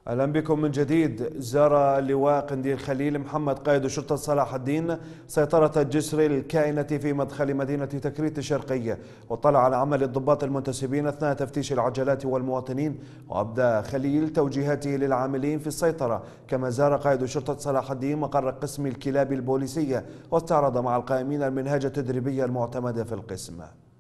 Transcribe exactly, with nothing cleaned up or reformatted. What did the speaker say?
أهلا بكم من جديد. زار اللواء قنديل خليل محمد قائد شرطة صلاح الدين سيطرة الجسر الكائنة في مدخل مدينة تكريت الشرقية، واطلع على عمل الضباط المنتسبين أثناء تفتيش العجلات والمواطنين، وأبدى خليل توجيهاته للعاملين في السيطرة. كما زار قائد شرطة صلاح الدين مقر قسم الكلاب البوليسية واستعرض مع القائمين المنهاج التدريبي المعتمد في القسم.